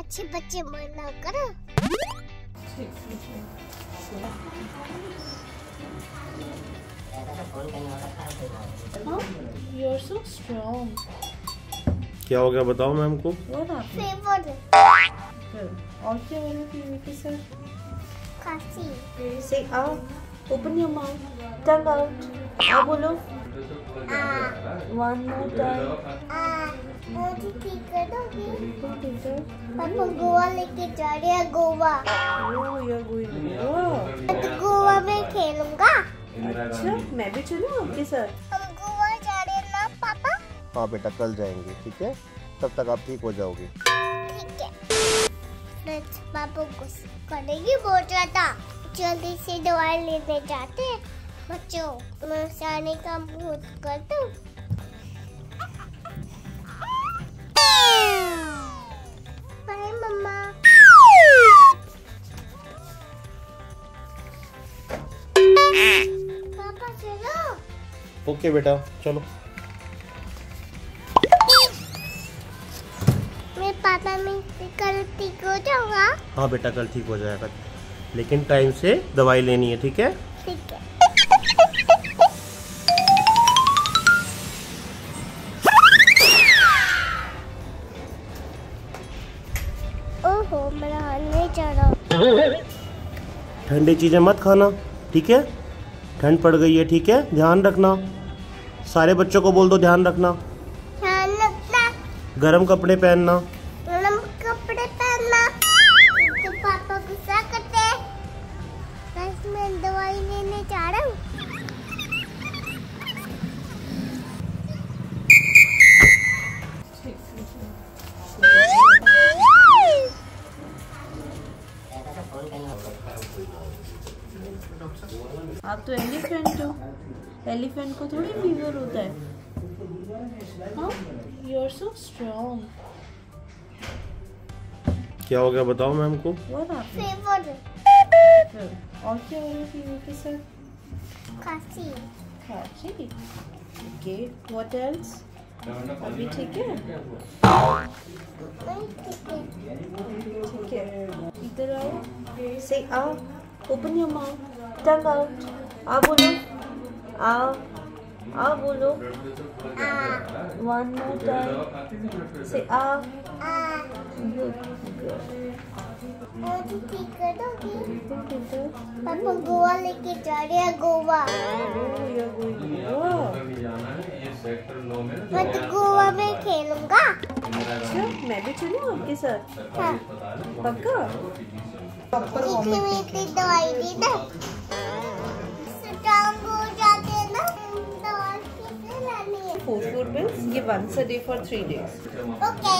अच्छे बच्चे मना करो। You're so strong. क्या हो गया बताओ मैम को। फेवर और क्या हो रहा है फीवर के साथ? खांसी। Say out. Open your mouth. Tongue out. आओ बोलो। One more time. मुझे ठीक कर दोगी? ठीक है। पापा गोवा लेके जा रहे हैं। Goa. Oh, you're going Goa. मैं तो गोवा में खेलूंगा। अच्छा, मैं भी चलूं आपके साथ? हम गोवा जा रहे हैं ना पापा? हाँ बेटा कल जाएंगे, ठीक है, तब तक आप ठीक हो जाओगे। ठीक है। मैं पापा को करेगी बोल रहा था, जल्दी से दवाई लेने जाते हैं। बच्चों मैं सारे काम खुद कर दूं। बाय मम्मा। पापा चलो। ओके बेटा चलो। मैं पापा में कल ठीक हो जाऊंगा। हाँ बेटा कल ठीक हो जाएगा, लेकिन टाइम से दवाई लेनी है, ठीक है। ठीक है। ओहो मेरा हाथ नहीं चल रहा। ठंडी चीजें मत खाना, ठीक है, ठंड पड़ गई है, ठीक है, ध्यान रखना। सारे बच्चों को बोल दो ध्यान रखना। ध्यान रखना। गर्म कपड़े पहनना। गरम कपड़े पहनना। तो पापा गुस्सा करते हैं। बस मैं दवाई लेने जा रहा हूँ। आप तो एलिफेंट हो, एलिफेंट को थोड़ी फीवर होता है। हाँ, यू आर सो स्ट्रॉन्ग। क्या हो गया बताओ मैम को। फेवर और क्या हो रहा है फीवर के साथ? खांसी। खांसी। Okay, what else? अभी ठीक है? ठीक है, इधर आओ। से आओ, open your mouth, tongue out. आओ बोलो, आओ आओ बोलो। One more time. से आओ। मुझे ठीक कर दोगी? पापा गोवा लेके जा रहे हैं। गोवा। मैं तो गोवा में खेलूंगा। अच्छा, मैं भी चलूं आपके साथ? हाँ। पक्का? मीठी दवाई दी ना, स्ट्रॉन्ग हो जाते हैं ना। दवाई किसने लानी है? 4 pills. ये once a day for 3 days. Okay.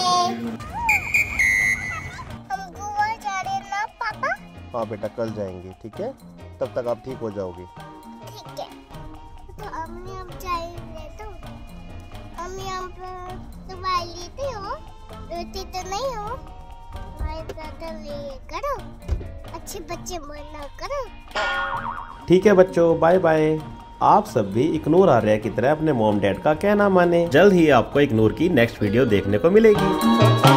हम गोवा जा रहे हैं ना पापा? हाँ बेटा कल जाएंगे, ठीक है, तब तक आप ठीक हो जाओगे। ठीक है। तो अम्मी अब जाएंगे तो अम्मी अब दवाई लेती हो? रोती तो नहीं हो? दवाई ज़्यादा ले करो। अच्छे बच्चे मना करो। ठीक है बच्चों, बाय बाय। आप सब भी इग्नोर आर्या की तरह अपने मॉम डैड का कहना माने। जल्द ही आपको इग्नोर की नेक्स्ट वीडियो देखने को मिलेगी।